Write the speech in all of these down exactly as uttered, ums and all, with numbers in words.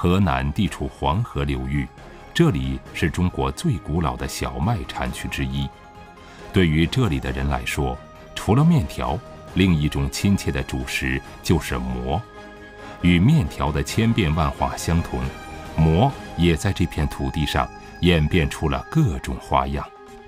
河南地处黄河流域，这里是中国最古老的小麦产区之一。对于这里的人来说，除了面条，另一种亲切的主食就是馍。与面条的千变万化相同，馍也在这片土地上演变出了各种花样。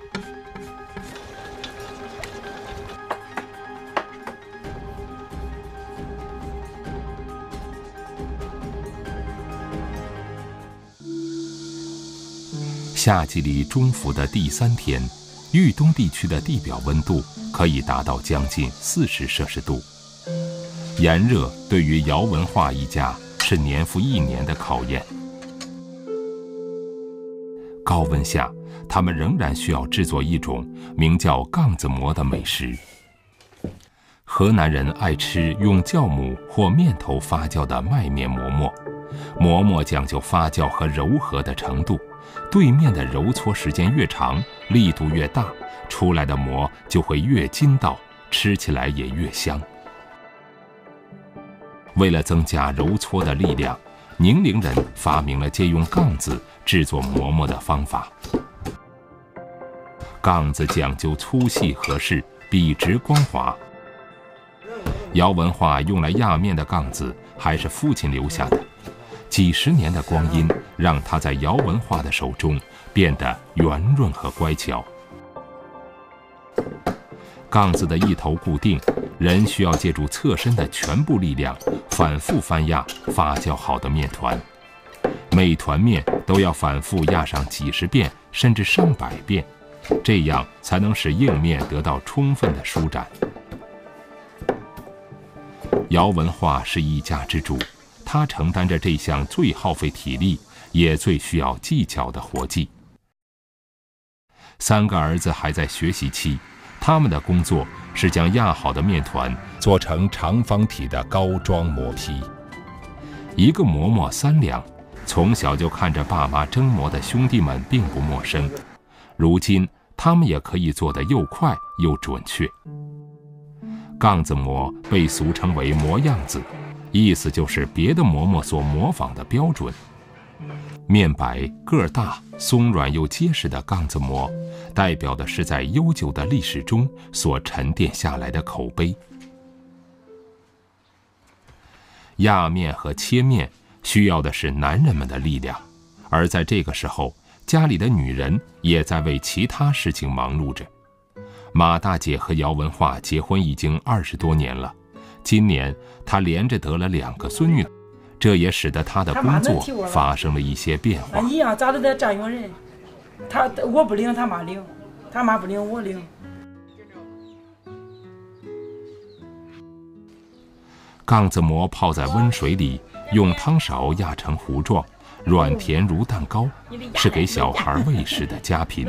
夏季里中伏的第三天，豫东地区的地表温度可以达到将近四十摄氏度。炎热对于姚文化一家是年复一年的考验。高温下，他们仍然需要制作一种名叫杠子馍的美食。河南人爱吃用酵母或面头发酵的麦面馍馍，馍馍讲究发酵和柔和的程度，对面的揉搓时间越长，力度越大，出来的馍就会越筋道，吃起来也越香。为了增加揉搓的力量，宁陵人发明了借用杠子制作馍馍的方法。杠子讲究粗细合适，笔直光滑。姚文化用来压面的杠子还是父亲留下的，几十年的光阴让它在姚文化的手中变得圆润和乖巧。杠子的一头固定，人需要借助侧身的全部力量，反复翻压发酵好的面团。每团面都要反复压上几十遍，甚至上百遍，这样才能使硬面得到充分的舒展。姚文化是一家之主，他承担着这项最耗费体力，也最需要技巧的活计。三个儿子还在学习期，他们的工作是将压好的面团做成长方体的膏状馍坯。一个馍馍三两，从小就看着爸妈蒸馍的兄弟们并不陌生，如今他们也可以做得又快又准确。杠子馍被俗称为馍样子，意思就是别的馍馍所模仿的标准。面白个儿大、松软又结实的杠子馍，代表的是在悠久的历史中所沉淀下来的口碑。压面和切面需要的是男人们的力量，而在这个时候，家里的女人也在为其他事情忙碌着。马大姐和姚文化结婚已经二十多年了，今年她连着得了两个孙女，这也使得她的工作发生了一些变化。 一样，咋都得占用人，他我不领，他妈领，他妈不领，我领。 杠子馍泡在温水里，用汤勺压成糊状，软甜如蛋糕，是给小孩喂食的佳品。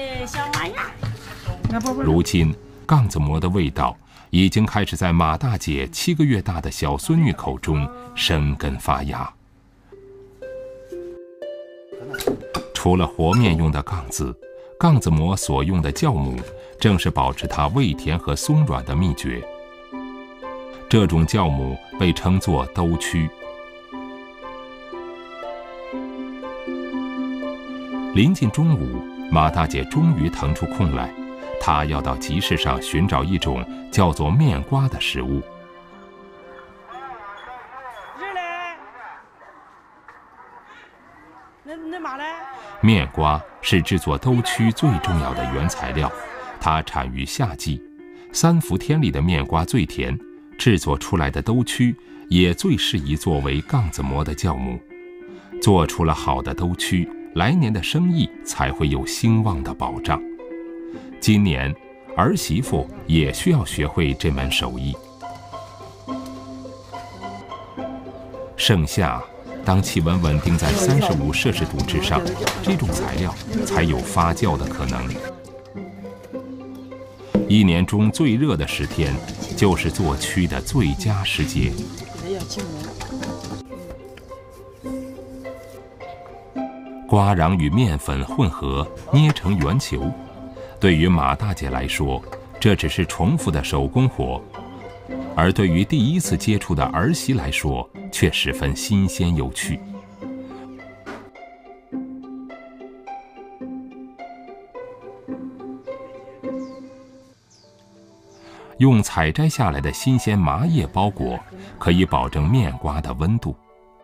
如今，杠子馍的味道已经开始在马大姐七个月大的小孙女口中生根发芽。除了和面用的杠子，杠子馍所用的酵母正是保持它味甜和松软的秘诀。这种酵母被称作兜曲。临近中午，马大姐终于腾出空来，她要到集市上寻找一种叫做面瓜的食物。面瓜是制作兜曲最重要的原材料，它产于夏季，三伏天里的面瓜最甜，制作出来的兜曲也最适宜作为杠子馍的酵母。做出了好的兜曲，来年的生意才会有兴旺的保障。今年儿媳妇也需要学会这门手艺。盛夏，当气温稳定在三十五摄氏度之上，这种材料才有发酵的可能。一年中最热的十天，就是做曲的最佳时节。瓜瓤与面粉混合，捏成圆球。对于马大姐来说，这只是重复的手工活，而对于第一次接触的儿媳来说，却十分新鲜有趣。 用采摘下来的新鲜麻叶包裹，可以保证面瓜的温度。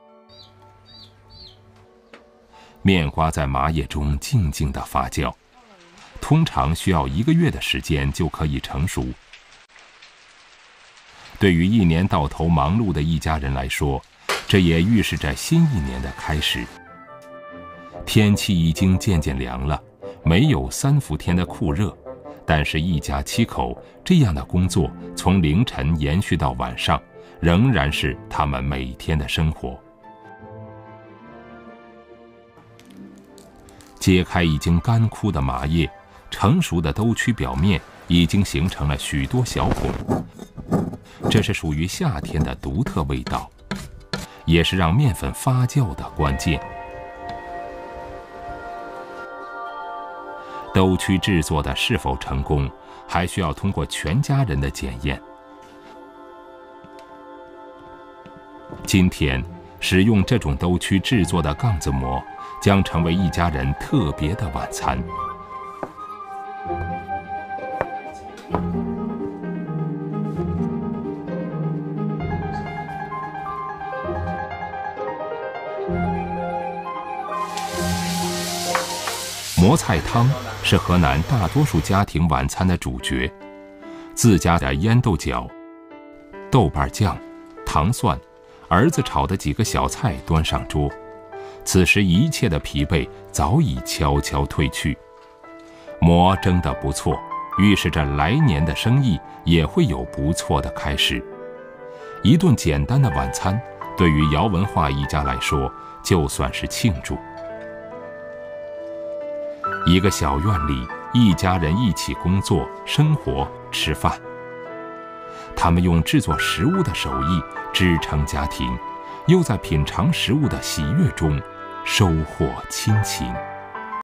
面瓜在麻叶中静静地发酵，通常需要一个月的时间就可以成熟。对于一年到头忙碌的一家人来说，这也预示着新一年的开始。天气已经渐渐凉了，没有三伏天的酷热，但是一家七口这样的工作从凌晨延续到晚上，仍然是他们每天的生活。揭开已经干枯的麻叶，成熟的兜曲表面已经形成了许多小孔，这是属于夏天的独特味道，也是让面粉发酵的关键。兜曲制作的是否成功，还需要通过全家人的检验。今天，使用这种兜曲制作的杠子馍，将成为一家人特别的晚餐。馍菜汤是河南大多数家庭晚餐的主角，自家的腌豆角、豆瓣酱、糖蒜，儿子炒的几个小菜端上桌，此时一切的疲惫早已悄悄褪去。馍蒸得不错，预示着来年的生意也会有不错的开始。一顿简单的晚餐，对于姚文化一家来说，就算是庆祝。一个小院里，一家人一起工作、生活、吃饭。他们用制作食物的手艺支撑家庭，又在品尝食物的喜悦中收获亲情。